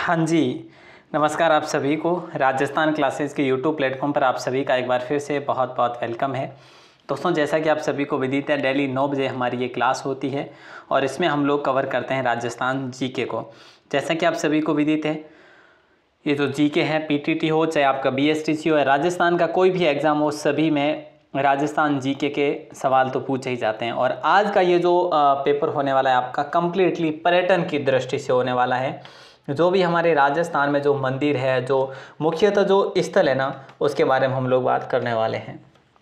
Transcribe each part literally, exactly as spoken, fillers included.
हाँ जी, नमस्कार आप सभी को। राजस्थान क्लासेस के यूट्यूब प्लेटफॉर्म पर आप सभी का एक बार फिर से बहुत बहुत वेलकम है। दोस्तों, जैसा कि आप सभी को विदित है, डेली नौ बजे हमारी ये क्लास होती है और इसमें हम लोग कवर करते हैं राजस्थान जीके को। जैसा कि आप सभी को विदित है, ये जो जीके है, पीटीटी हो चाहे आपका बीएसटीसी हो या राजस्थान का कोई भी एग्ज़ाम हो, सभी में राजस्थान जीके के सवाल तो पूछे ही जाते हैं। और आज का ये जो पेपर होने वाला है आपका कंप्लीटली पर्यटन की दृष्टि से होने वाला है। जो भी हमारे राजस्थान में जो मंदिर है, जो मुख्यतः जो स्थल है ना, उसके बारे में हम लोग बात करने वाले हैं।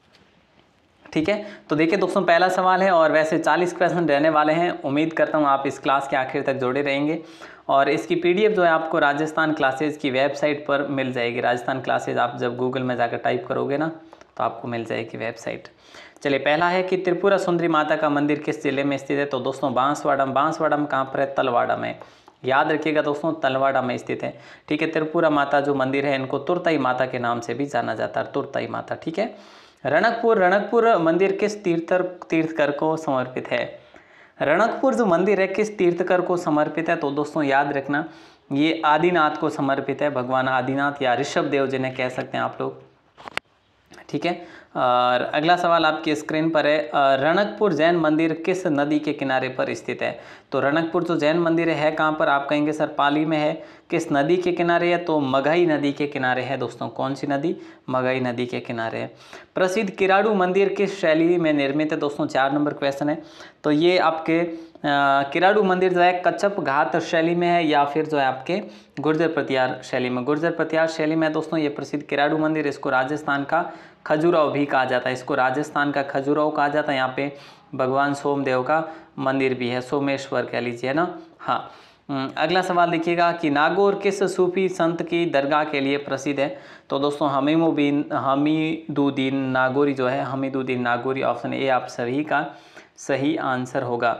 ठीक है, तो देखिए दोस्तों, पहला सवाल है और वैसे चालीस क्वेश्चन रहने वाले हैं। उम्मीद करता हूँ आप इस क्लास के आखिर तक जुड़े रहेंगे और इसकी पीडीएफ जो है आपको राजस्थान क्लासेज की वेबसाइट पर मिल जाएगी। राजस्थान क्लासेज आप जब गूगल में जाकर टाइप करोगे ना, तो आपको मिल जाएगी वेबसाइट। चलिए, पहला है कि त्रिपुरा सुंदरी माता का मंदिर किस जिले में स्थित है? तो दोस्तों, बांसवाड़ा। बांसवाड़ा में कहाँ पर है? तलवाड़ा में। याद रखिएगा दोस्तों, तलवाड़ा में स्थित है। ठीक है, त्रिपुरा माता जो मंदिर है, इनको तुरताई माता के नाम से भी जाना जाता है, तुरताई माता। ठीक है, रणकपुर। रणकपुर मंदिर किस तीर्थर तीर्थकर को समर्पित है? रणकपुर जो मंदिर है किस तीर्थकर को समर्पित है? तो दोस्तों याद रखना, ये आदिनाथ को समर्पित है। भगवान आदिनाथ या ऋषभ देव जिन्हें कह सकते हैं आप लोग। ठीक है, और अगला सवाल आपकी स्क्रीन पर है, रणकपुर जैन मंदिर किस नदी के किनारे पर स्थित है? तो रणकपुर जो जैन मंदिर है, है कहाँ पर? आप कहेंगे सर पाली में है। किस नदी के किनारे है? तो मगही नदी के किनारे है दोस्तों। कौन सी नदी? मगही नदी के किनारे है। प्रसिद्ध किराड़ू मंदिर किस शैली में निर्मित है? दोस्तों चार नंबर क्वेश्चन है। तो ये आपके किराड़ू मंदिर जो है कच्छप घाट शैली में है या फिर जो है आपके गुर्जर प्रतिहार शैली में? गुर्जर प्रतिहार शैली में दोस्तों ये प्रसिद्ध किराड़ू मंदिर। इसको राजस्थान का खजुराहो भी कहा जाता है। इसको राजस्थान का खजुराहो कहा जाता है। यहाँ पे भगवान सोमदेव का मंदिर भी है, सोमेश्वर कह लीजिए, है ना। हाँ, अगला सवाल देखिएगा कि नागौर किस सूफी संत की दरगाह के लिए प्रसिद्ध है? तो दोस्तों हमीमुद्दीन हमीदुद्दीन नागौरी जो है, हमीदुद्दीन नागौरी। ऑप्शन ए आप सभी का सही आंसर होगा।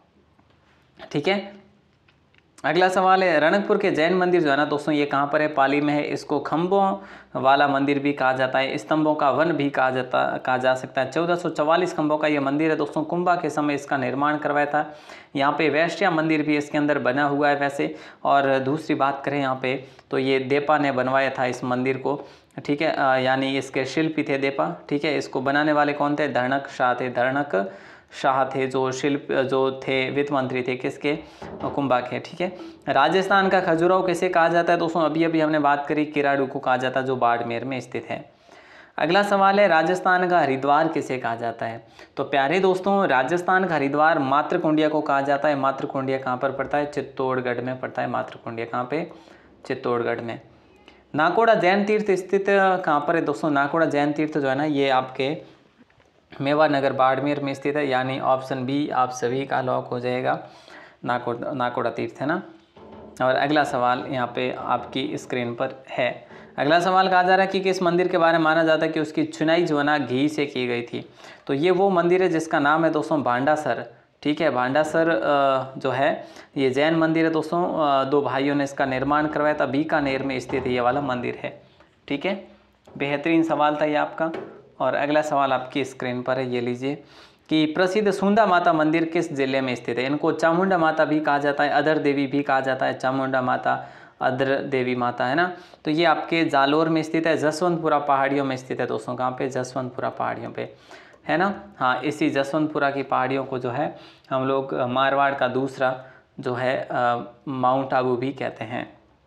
ठीक है, अगला सवाल है, रणकपुर के जैन मंदिर जो है ना दोस्तों, ये कहाँ पर है? पाली में है। इसको खंभों वाला मंदिर भी कहा जाता है, स्तंभों का वन भी कहा जाता कहा जा सकता है। चौदह सौ चवालीस खंभों का ये मंदिर है दोस्तों। कुंभा के समय इसका निर्माण करवाया था। यहाँ पे वैश्या मंदिर भी इसके अंदर बना हुआ है वैसे। और दूसरी बात करें यहाँ पे, तो ये देपा ने बनवाया था इस मंदिर को। ठीक है, यानी इसके शिल्पी थे देपा। ठीक है, इसको बनाने वाले कौन थे? धरणक शाह थे। धरणक शाह थे जो शिल्प जो थे वित्त मंत्री थे किसके? कुंभा के। ठीक है, राजस्थान का खजुराहो किसे कहा जाता है? दोस्तों अभी अभी हमने बात करी, किराड़ू को कहा जाता है जो बाड़मेर में स्थित है। अगला सवाल है, राजस्थान का हरिद्वार किसे कहा जाता है? तो प्यारे दोस्तों, राजस्थान का हरिद्वार मातृकुंडिया को कहा जाता है। मातृकुंडिया कहाँ पर पड़ता है? चित्तौड़गढ़ में पड़ता है मातृकुंडिया। कहाँ पे? चित्तौड़गढ़ में। नाकोड़ा जैन तीर्थ स्थित कहाँ पर है दोस्तों? नाकोड़ा जैन तीर्थ जो है ना, ये आपके मेवा नगर बाड़मेर में स्थित है। यानी ऑप्शन बी आप सभी का लॉक हो जाएगा, नाकोड़ा नाकोड़ा तीर्थ, है ना। और अगला सवाल यहाँ पे आपकी स्क्रीन पर है। अगला सवाल कहा जा रहा है कि किस मंदिर के बारे में माना जाता है कि उसकी चुनाई जो है ना घी से की गई थी? तो ये वो मंदिर है जिसका नाम है दोस्तों भांडासर। ठीक है, भांडासर जो है ये जैन मंदिर है दोस्तों। दो भाइयों ने इसका निर्माण करवाया था। बीकानेर में स्थित ये वाला मंदिर है। ठीक है, बेहतरीन सवाल था ये आपका। और अगला सवाल आपकी स्क्रीन पर है, ये लीजिए कि प्रसिद्ध सुंदा माता मंदिर किस जिले में स्थित है? इनको चामुंडा माता भी कहा जाता है, अधर देवी भी कहा जाता है। चामुंडा माता, अधर देवी माता, है ना। तो ये आपके जालोर में स्थित है, जसवंतपुरा पहाड़ियों में स्थित है दोस्तों। कहाँ पे? जसवंतपुरा पहाड़ियों पे, है ना। हाँ, इसी जसवंतपुरा की पहाड़ियों को जो है हम लोग मारवाड़ का दूसरा जो है माउंट आबू भी कहते हैं।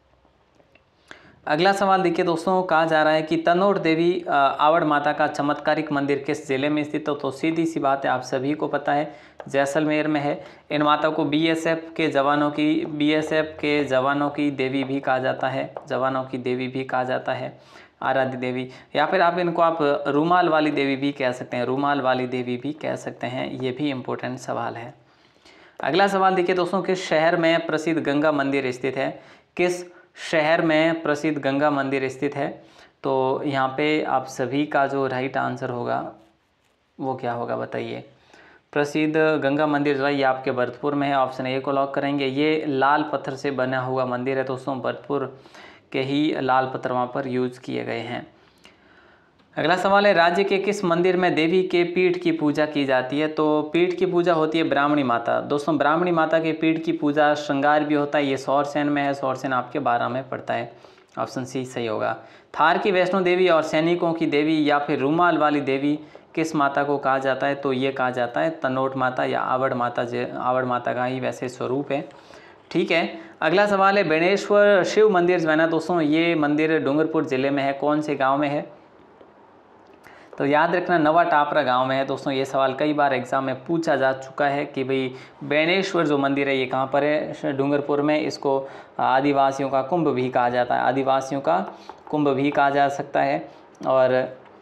अगला सवाल देखिए दोस्तों, कहा जा रहा है कि तनोट देवी आवड़ माता का चमत्कारिक मंदिर किस जिले में स्थित हो? तो सीधी सी बात है, आप सभी को पता है, जैसलमेर में है। इन माता को बीएसएफ के जवानों की बीएसएफ के जवानों की देवी भी कहा जाता है। जवानों की देवी भी कहा जाता है, आराध्य देवी। या फिर आप इनको आप रूमाल वाली देवी भी कह सकते हैं, रूमाल वाली देवी भी कह सकते हैं। ये भी इम्पोर्टेंट सवाल है। अगला सवाल देखिए दोस्तों, किस शहर में प्रसिद्ध गंगा मंदिर स्थित है? किस शहर में प्रसिद्ध गंगा मंदिर स्थित है? तो यहाँ पे आप सभी का जो राइट आंसर होगा वो क्या होगा बताइए? प्रसिद्ध गंगा मंदिर जो है ये आपके भरतपुर में है। ऑप्शन ए को लॉक करेंगे। ये लाल पत्थर से बना हुआ मंदिर है दोस्तों। भरतपुर के ही लाल पत्थर वहाँ पर यूज किए गए हैं। अगला सवाल है, राज्य के किस मंदिर में देवी के पीठ की पूजा की जाती है? तो पीठ की पूजा होती है ब्राह्मणी माता। दोस्तों ब्राह्मणी माता के पीठ की पूजा श्रृंगार भी होता है, ये सौरसेन में है, सौरसेन आपके बारह में पड़ता है, ऑप्शन सी सही होगा। थार की वैष्णो देवी और सैनिकों की देवी या फिर रूमाल वाली देवी किस माता को कहा जाता है? तो ये कहा जाता है तनोट माता या आवड़ माता, आवड़ माता का ही वैसे स्वरूप है। ठीक है, अगला सवाल है, बेणेश्वर शिव मंदिर जो है ना दोस्तों, ये मंदिर डूंगरपुर जिले में है, कौन से गाँव में है? तो याद रखना नवा टापरा गांव में है। दोस्तों ये सवाल कई बार एग्जाम में पूछा जा चुका है कि भाई बेणेश्वर जो मंदिर है ये कहाँ पर है? डूंगरपुर में। इसको आदिवासियों का कुंभ भी कहा जाता है, आदिवासियों का कुंभ भी कहा जा सकता है। और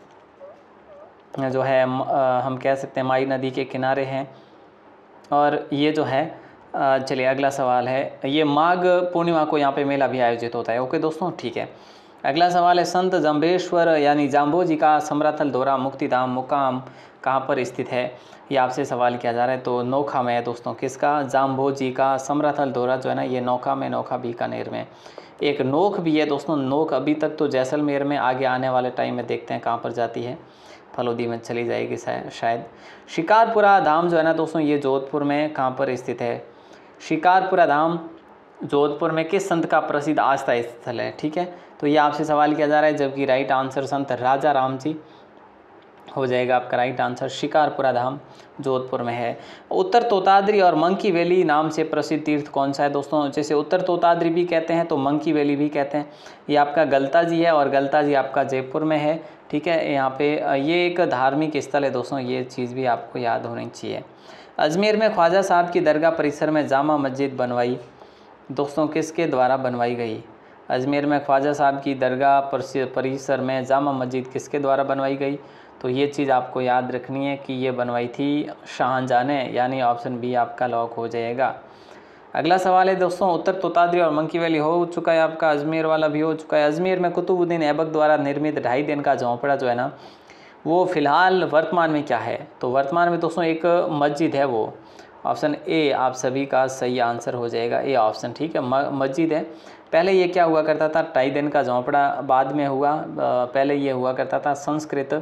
जो है हम कह सकते हैं माई नदी के किनारे हैं। और ये जो है चलिए अगला सवाल है, ये माघ पूर्णिमा को यहाँ पे मेला भी आयोजित होता है। ओके दोस्तों, ठीक है। अगला सवाल है, संत जम्बेश्वर यानी जाम्बोजी का समराथल दौरा मुक्तिधाम मुकाम कहाँ पर स्थित है? ये आपसे सवाल किया जा रहा है। तो नोखा में है दोस्तों। किसका? जाम्बोजी का समराथल दौरा जो है ना ये नोखा में, नोखा बीकानेर में। एक नोख भी है दोस्तों, नोख अभी तक तो जैसलमेर में, आगे आने वाले टाइम में देखते हैं कहाँ पर जाती है, फलोदी में चली जाएगी शायद। शिकारपुरा धाम जो है ना दोस्तों ये जोधपुर में कहाँ पर स्थित है? शिकारपुरा धाम जोधपुर में किस संत का प्रसिद्ध आस्था स्थल है? ठीक है, तो ये आपसे सवाल किया जा रहा है, जबकि राइट आंसर संत राजा राम जी हो जाएगा आपका राइट आंसर। शिकारपुरा धाम जोधपुर में है। उत्तर तोताद्री और मंकी वैली नाम से प्रसिद्ध तीर्थ कौन सा है दोस्तों? जैसे उत्तर तोताद्री भी कहते हैं तो मंकी वैली भी कहते हैं। ये आपका गलता जी है और गलता जी आपका जयपुर में है। ठीक है, यहाँ पे ये एक धार्मिक स्थल है दोस्तों, ये चीज़ भी आपको याद होनी चाहिए। अजमेर में ख्वाजा साहब की दरगाह परिसर में जामा मस्जिद बनवाई दोस्तों किसके द्वारा बनवाई गई? अजमेर में ख्वाजा साहब की दरगाह परिसर में जामा मस्जिद किसके द्वारा बनवाई गई? तो ये चीज़ आपको याद रखनी है कि ये बनवाई थी शाहजहां ने, यानी ऑप्शन बी आपका लॉक हो जाएगा। अगला सवाल है दोस्तों, उत्तर तोताद्री और मंकी वैली हो चुका है आपका, अजमेर वाला भी हो चुका है। अजमेर में कुतुबुद्दीन ऐबक द्वारा निर्मित ढाई दिन का झोंपड़ा जो है ना वो फिलहाल वर्तमान में क्या है? तो वर्तमान में दोस्तों एक मस्जिद है, वो ऑप्शन ए आप सभी का सही आंसर हो जाएगा, ए ऑप्शन। ठीक है, मस्जिद है। पहले ये क्या हुआ करता था? ढाई दिन का झोंपड़ा बाद में हुआ, पहले ये हुआ करता था संस्कृत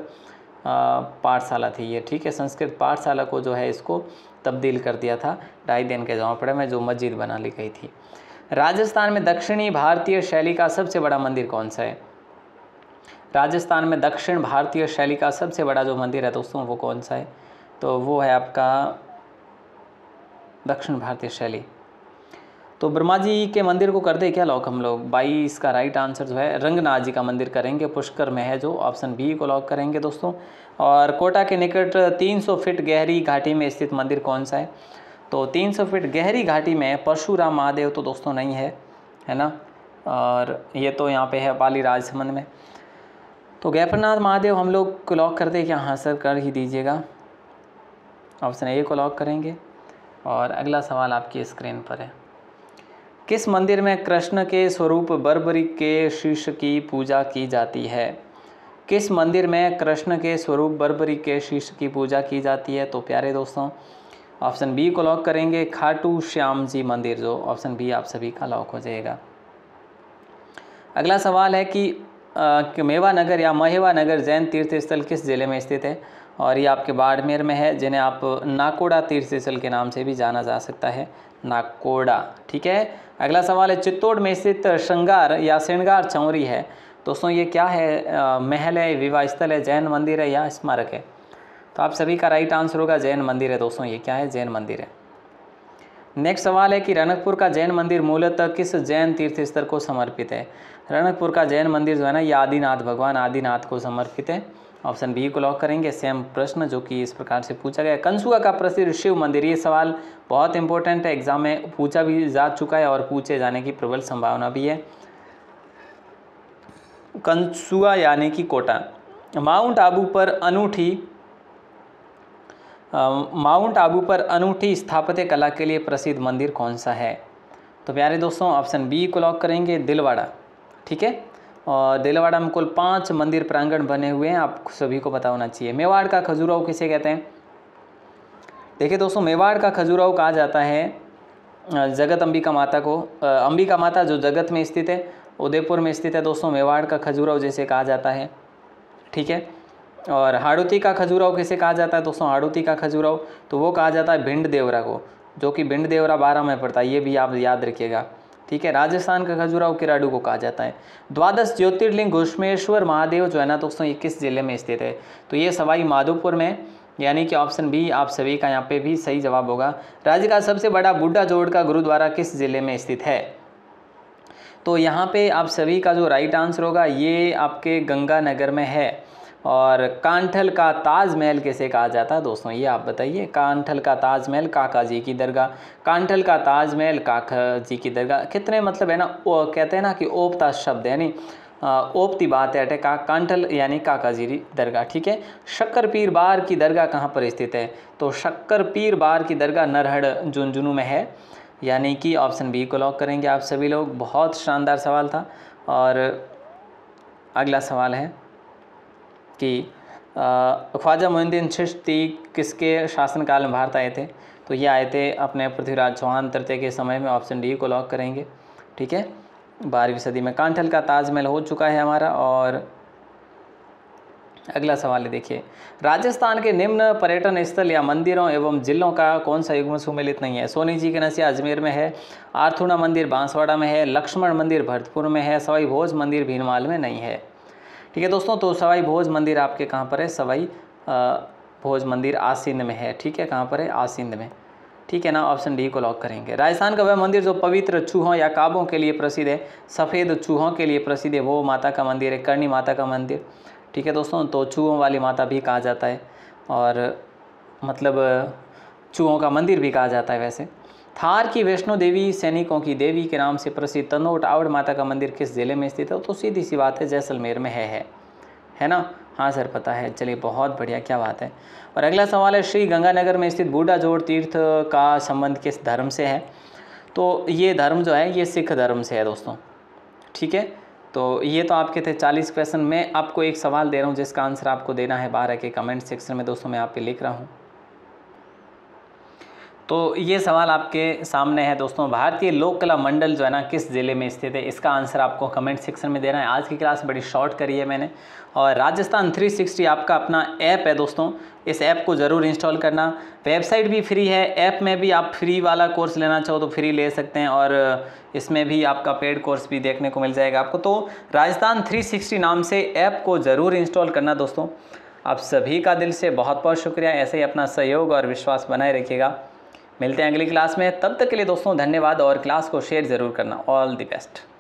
पाठशाला थी ये। ठीक है, संस्कृत पाठशाला को जो है इसको तब्दील कर दिया था ढाई दिन के झोंपड़े में, जो मस्जिद बना ली गई थी। राजस्थान में दक्षिणी भारतीय शैली का सबसे बड़ा मंदिर कौन सा है? राजस्थान में दक्षिण भारतीय शैली का सबसे बड़ा जो मंदिर है दोस्तों वो कौन सा है? तो वो है आपका दक्षिण भारतीय शैली। तो ब्रह्मा जी के मंदिर को कर दे क्या लॉक हम लोग? बाईस का राइट आंसर जो है रंगनाथ जी का मंदिर करेंगे, पुष्कर में है जो, ऑप्शन बी को लॉक करेंगे दोस्तों। और कोटा के निकट तीन सौ फीट गहरी घाटी में स्थित मंदिर कौन सा है? तो तीन सौ फीट गहरी घाटी में परशुराम महादेव तो दोस्तों नहीं है, है ना, और ये तो यहाँ पे है पाली राजसमंद में। तो गैपरनाथ महादेव हम लोग को लॉक कर दे क्या? हाँ सर कर ही दीजिएगा, ऑप्शन ए को लॉक करेंगे। और अगला सवाल आपकी स्क्रीन पर है, किस मंदिर में कृष्ण के स्वरूप बर्बरी के शीश की पूजा की जाती है? किस मंदिर में कृष्ण के स्वरूप बर्बरी के शीश की पूजा की जाती है? तो प्यारे दोस्तों ऑप्शन बी को लॉक करेंगे, खाटू श्याम जी मंदिर, जो ऑप्शन बी आप सभी का लॉक हो जाएगा। अगला सवाल है कि, कि मेवा नगर या महेवा नगर जैन तीर्थ स्थल किस जिले में स्थित है? और ये आपके बाड़मेर में है, जिन्हें आप नाकोड़ा तीर्थ स्थल के नाम से भी जाना जा सकता है, नाकोड़ा। ठीक है, अगला सवाल है, चित्तौड़ में स्थित श्रृंगार या श्रृंगार चौरी है दोस्तों ये क्या है? आ, महल है, विवाह स्थल है, जैन मंदिर है या स्मारक है? तो आप सभी का राइट आंसर होगा जैन मंदिर है दोस्तों, ये क्या है? जैन मंदिर है। नेक्स्ट सवाल है कि रणकपुर का जैन मंदिर मूलतः किस जैन तीर्थ स्थल को समर्पित है? रणकपुर का जैन मंदिर जो है ना ये आदिनाथ, भगवान आदिनाथ को समर्पित है, ऑप्शन बी को लॉक करेंगे। सेम प्रश्न जो कि इस प्रकार से पूछा गया। कंसुआ का प्रसिद्ध शिव मंदिर, ये सवाल बहुत इंपॉर्टेंट है, एग्जाम में पूछा भी जा चुका है और पूछे जाने की प्रबल संभावना भी है। कंसुआ यानी कि कोटा। माउंट आबू पर अनूठी माउंट आबू पर अनूठी स्थापत्य कला के लिए प्रसिद्ध मंदिर कौन सा है? तो प्यारे दोस्तों ऑप्शन बी को लॉक करेंगे, दिलवाड़ा। ठीक है, और दिलवाड़ा में कुल पांच मंदिर प्रांगण बने हुए हैं, आप सभी को पता होना चाहिए। मेवाड़ का खजुराहो किसे कहते हैं? देखिए दोस्तों मेवाड़ का खजुराहो कहा जाता है जगत अंबिका माता को, अंबिका माता जो जगत में स्थित है, उदयपुर में स्थित है दोस्तों, मेवाड़ का खजुराहो जैसे कहा जाता है। ठीक है, और हाड़ौती का खजुराहो किसे कहा जाता है दोस्तों? हाड़ौती का खजुराहो तो वो कहा जाता है भिंड देवरा को, जो कि भिंड देवरा बारह में पड़ता है, ये भी आप याद रखिएगा, ठीक है। राजस्थान का खजुराहो किराडू को कहा जाता है। द्वादश ज्योतिर्लिंग घुश्मेश्वर महादेव जो है ना दोस्तों, ये किस जिले में स्थित है? तो ये सवाई माधोपुर में, यानी कि ऑप्शन बी आप सभी का यहाँ पे भी सही जवाब होगा। राज्य का सबसे बड़ा बुड्ढा जोड़ का गुरुद्वारा किस जिले में स्थित है? तो यहाँ पे आप सभी का जो राइट आंसर होगा ये आपके गंगानगर में है। और कांठल का ताजमहल किसे कहा जाता है दोस्तों, ये आप बताइए। कांठल का ताजमहल काका जी की दरगाह, कांठल का ताजमहल काका जी की दरगाह, कितने मतलब है ना, वो कहते हैं ना कि ओपता शब्द है, यानी ओपती बात है का कांठल यानी काका जी की दरगाह, ठीक है। शक्कर पीर बार की दरगाह कहाँ पर स्थित है? तो शक्कर पीर बार की दरगाह नरहड़ झुंझुनू में है, यानी कि ऑप्शन बी को लॉक करेंगे आप सभी लोग। बहुत शानदार सवाल था। और अगला सवाल है कि ख्वाजा मोइनुद्दीन चिश्ती किसके शासनकाल में भारत आए थे? तो ये आए थे अपने पृथ्वीराज चौहान तृतीय के समय में, ऑप्शन डी को लॉक करेंगे, ठीक है। बारहवीं सदी में कांठल का ताजमहल हो चुका है हमारा। और अगला सवाल है, देखिए, राजस्थान के निम्न पर्यटन स्थल या मंदिरों एवं जिलों का कौन सा युग्म सुमेलित नहीं है? सोनी जी के नसिया अजमेर में है, आर्थुणा मंदिर बांसवाड़ा में है, लक्ष्मण मंदिर भरतपुर में है, सवाई भोज मंदिर भीनमाल में नहीं है, ठीक है दोस्तों। तो सवाई भोज मंदिर आपके कहाँ पर है? सवाई भोज मंदिर आसींद में है, ठीक है। कहाँ पर है? आसींद में, ठीक है ना। ऑप्शन डी को लॉक करेंगे। राजस्थान का वह मंदिर जो पवित्र चूहों या काबों के लिए प्रसिद्ध है, सफ़ेद चूहों के लिए प्रसिद्ध है, वो माता का मंदिर है, करणी माता का मंदिर, ठीक है दोस्तों। तो चूहों वाली माता भी कहा जाता है, और मतलब चूहों का मंदिर भी कहा जाता है वैसे। थार की वैष्णो देवी सैनिकों की देवी के नाम से प्रसिद्ध तनोट आवड़ माता का मंदिर किस जिले में स्थित है? तो सीधी सी बात है, जैसलमेर में है है है ना। हाँ सर पता है, चलिए बहुत बढ़िया, क्या बात है। और अगला सवाल है, श्री गंगानगर में स्थित बूढ़ा जोड़ तीर्थ का संबंध किस धर्म से है? तो ये धर्म जो है ये सिख धर्म से है दोस्तों, ठीक है। तो ये तो आपके थे चालीस क्वेश्चन। मैं आपको एक सवाल दे रहा हूँ जिसका आंसर आपको देना है बारह के कमेंट सेक्शन में दोस्तों, मैं आप पे लिख रहा हूँ। तो ये सवाल आपके सामने है दोस्तों, भारतीय लोक कला मंडल जो है ना किस ज़िले में स्थित है? इसका आंसर आपको कमेंट सेक्शन में देना है। आज की क्लास बड़ी शॉर्ट करी है मैंने। और राजस्थान थ्री सिक्सटी आपका अपना ऐप है दोस्तों, इस ऐप को ज़रूर इंस्टॉल करना। वेबसाइट भी फ्री है, ऐप में भी आप फ्री वाला कोर्स लेना चाहो तो फ्री ले सकते हैं, और इसमें भी आपका पेड कोर्स भी देखने को मिल जाएगा आपको। तो राजस्थान थ्री सिक्सटी नाम से ऐप को ज़रूर इंस्टॉल करना दोस्तों। आप सभी का दिल से बहुत बहुत शुक्रिया, ऐसे ही अपना सहयोग और विश्वास बनाए रखिएगा। मिलते हैं अगली क्लास में, तब तक के लिए दोस्तों धन्यवाद, और क्लास को शेयर ज़रूर करना। All the best.